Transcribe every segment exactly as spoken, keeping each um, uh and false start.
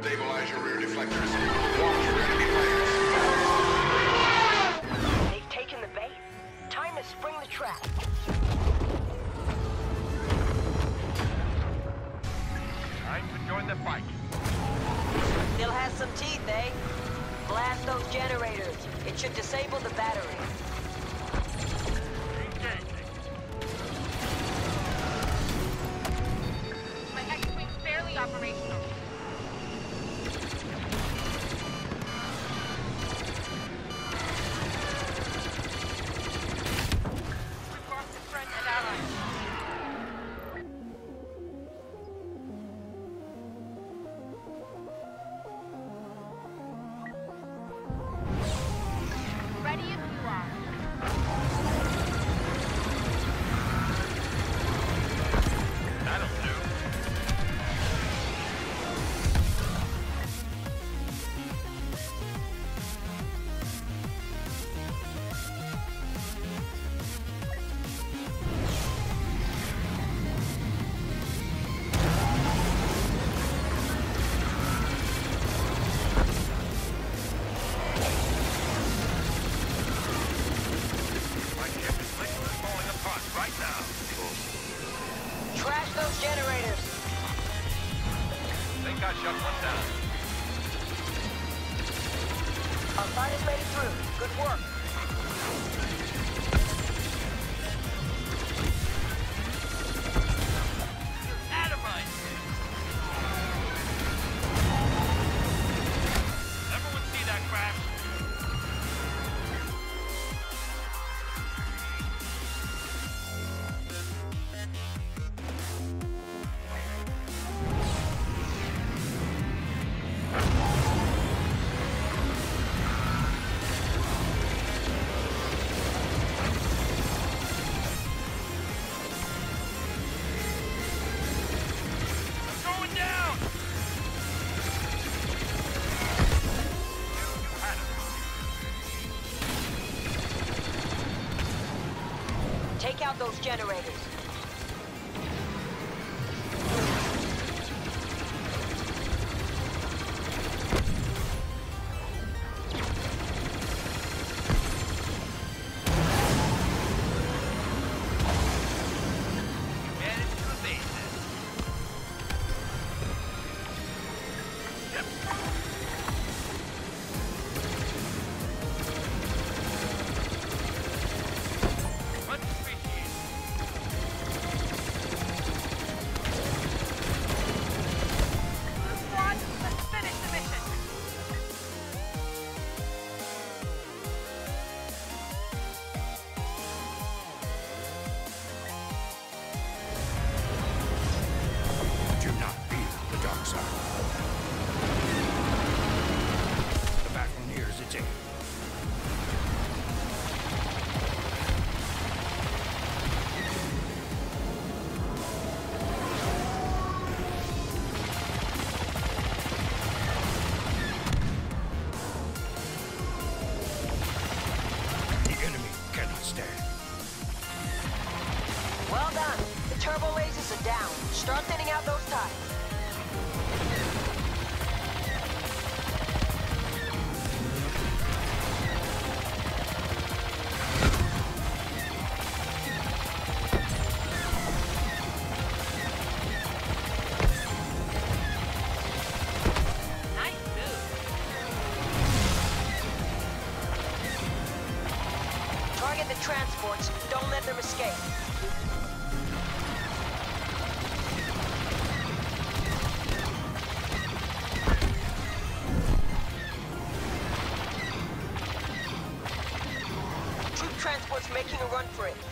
Stabilize your rear deflectors. Watch for enemy players. They've taken the bait. Time to spring the trap. Time to join the fight. Still has some teeth, eh? Blast those generators. It should disable the battery. Engaging. My X-Wing's barely operational. We've lost a friend and ally. Ready if you are. That'll do. My ship is literally falling apart right now. Trash those generators. Think I shut one down. Our fighter's made it through. Good work. Adamite! Everyone see that crash? I'm going down! You had it. Take out those generators. Managed to evade this. Yep. Much appreciated. Blue Squad, let's finish the mission. Do not fear the dark side. The battle nears its end. The enemy cannot stand. Well done. The turbo lasers are down. Start thinning out those ties. Nice move. Target the transports. Don't let them escape. Troop transports making a run for it.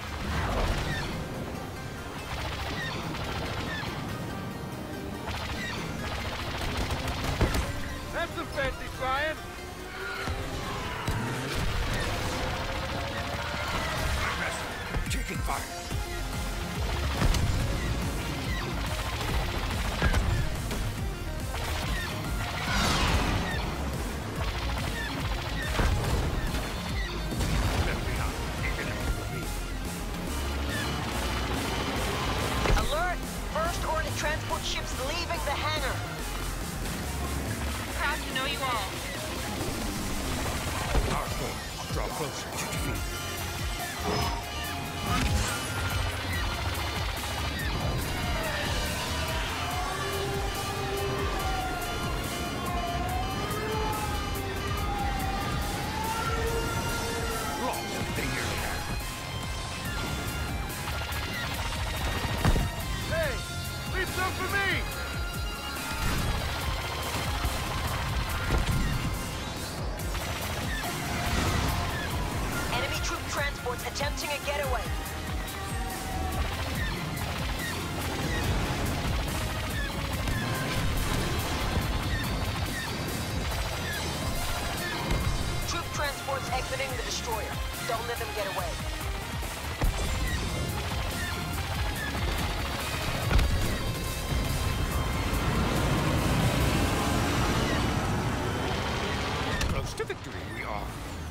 That's some fancy flying. Taking fire. Left behind, the enemy will be got to know you all. Our forces draw closer to defeat. Lost the year hand. Hey, leave some for me! Enemy troop transports attempting a getaway. Troop transports exiting the destroyer. Don't let them get away. Close to victory we are.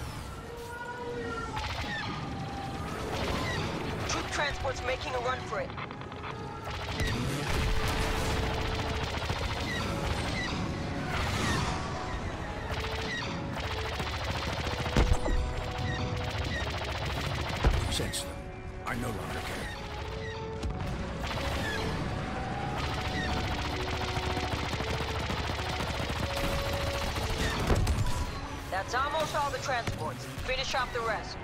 Troop transports making a run for it. Sense them. I no longer care. That's almost all the transports. Finish off the rest.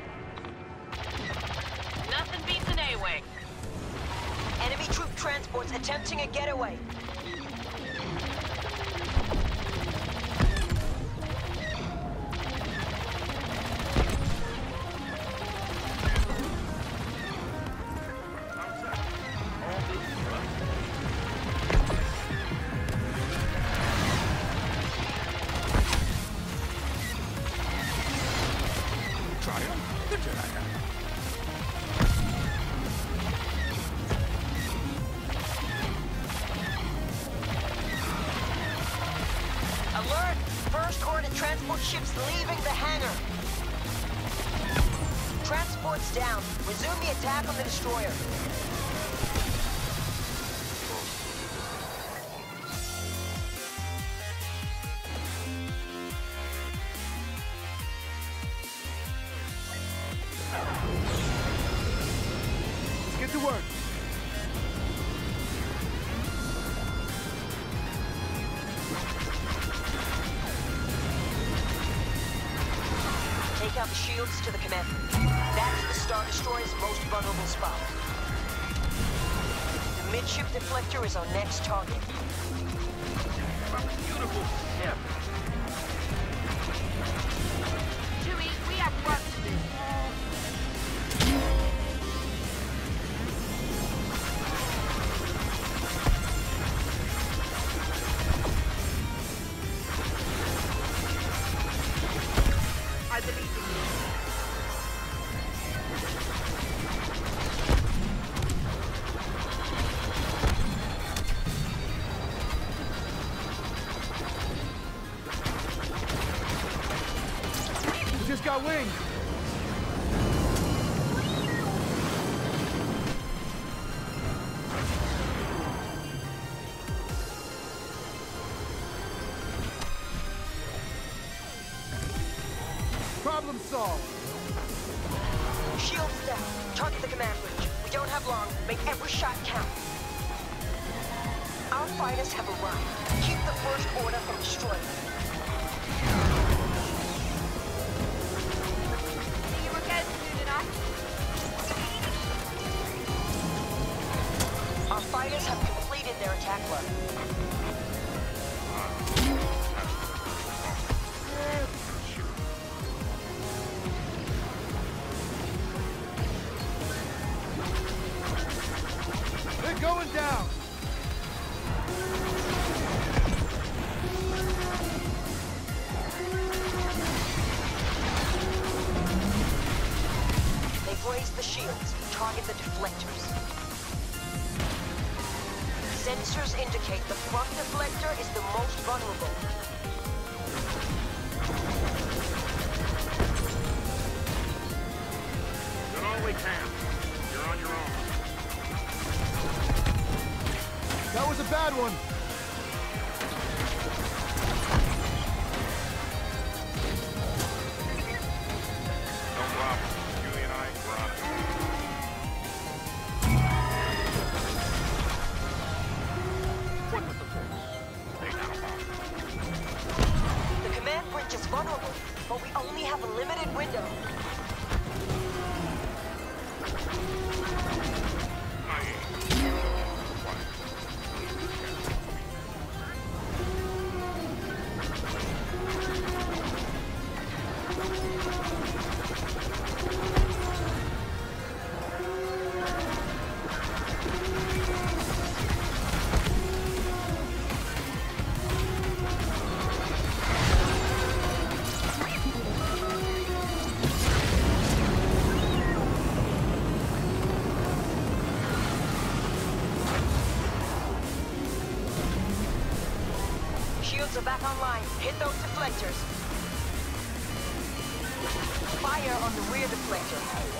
Nothing beats an A-Wing. Enemy troop transports attempting a getaway. Triumph the Jedi. Alert! First Order transport ships leaving the hangar. Transports down. Resume the attack on the destroyer. Let's get to work. Take out the shields to the command bridge. That's the Star Destroyer's most vulnerable spot. The midship deflector is our next target. Beautiful. Yeah. Chewie, we have work to do. I believe in you. We just got wings. Problem solved. Shields down. Target the command bridge. We don't have long. Make every shot count. Our fighters have arrived. Keep the First Order from destroying them. See you again soon enough. Our fighters have completed their attack run. They're going down. They've raised the shields. Target the deflectors. Sensors indicate the front deflector is the most vulnerable. Done all we can. You're on your own. That was a bad one. have a limited window. Shields are back online. Hit those deflectors. Fire on the rear deflector.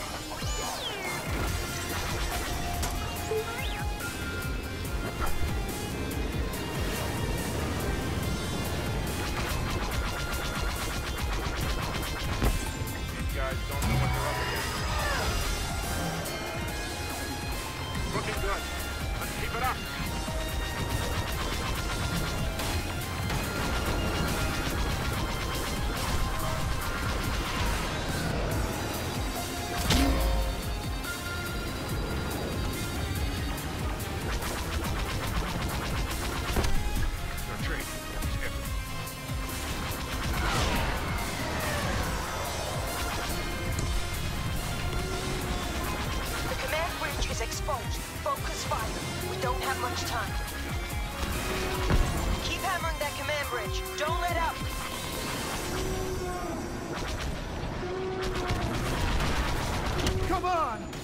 These guys don't know what they're up against. Looking good. Let's keep it up. Exposed. Focus fire. We don't have much time. Keep hammering that command bridge. Don't let up. Come on!